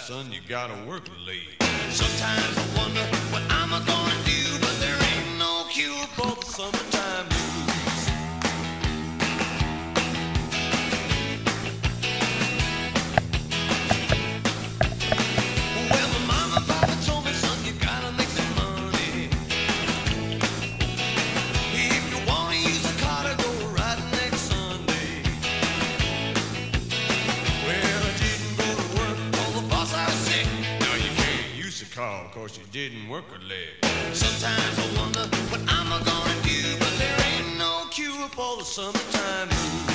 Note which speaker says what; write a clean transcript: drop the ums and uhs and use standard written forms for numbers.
Speaker 1: son, you gotta work late.
Speaker 2: Sometimes I wonder what I'm gonna do, but there ain't no cure for the summertime blues. Well, my mama and papa told me, son, you gotta make some money. If you wanna use a car to go riding next Sunday. Well, I didn't go to work, told the boss I was sick.
Speaker 1: Now you can't use the car, cause you didn't work a leg.
Speaker 2: Sometimes I wonder what I'm gonna do, but there ain't no cure for the summertime blues.